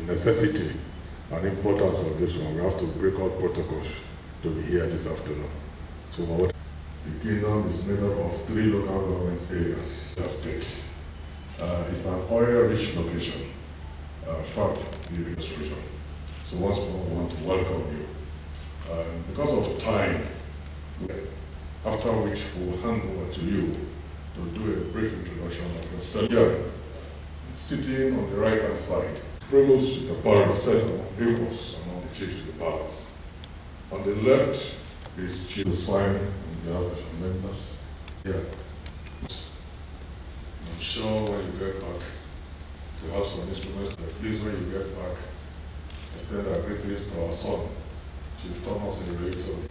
necessity and importance of this one, we have to break out protocols to be here this afternoon. So what the kingdom is made up of 3 local government areas. The state. It's an oil-rich location. In fact, the illustration. So once more, we want to welcome you. Because of time, after which we'll hand over to you to do a brief introduction of yourself. Here, sitting on the right-hand side, Provost with the palace, first among the chiefs of the palace. On the left is Chief to sign on behalf of your members. Here. I'm sure when you get back, you have some instruments. Please, when you get back, extend our greetings to our son, Chief Thomas Irregutory.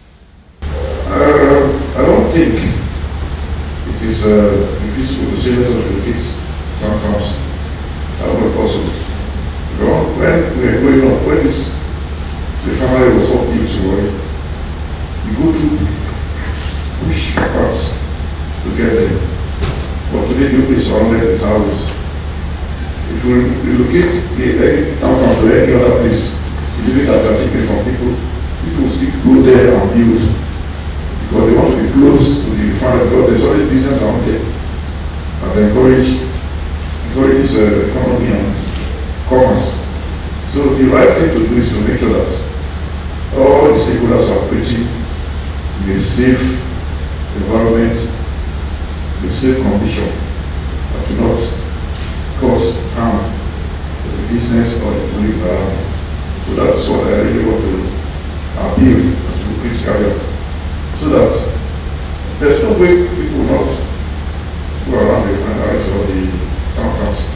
I don't think it is feasible to say let us relocate some farms. That was not possible. You know, when we are growing up, when the family was 4 people to worry, you go through push parts to get them. But today the place is surrounded with houses. If we relocate any town farm to any other place, believing that we are taking from people will still go there and build. Because they want to be close to the farm, because there's always business around there. And they encourage economy and commerce. So the right thing to do is to make sure that all the stakeholders are operating in a safe environment, with safe condition, and do not cause harm to the business or the public environment. So that's what I really want to appeal to critical health. So that there's no way people not go around the refineries or the town farms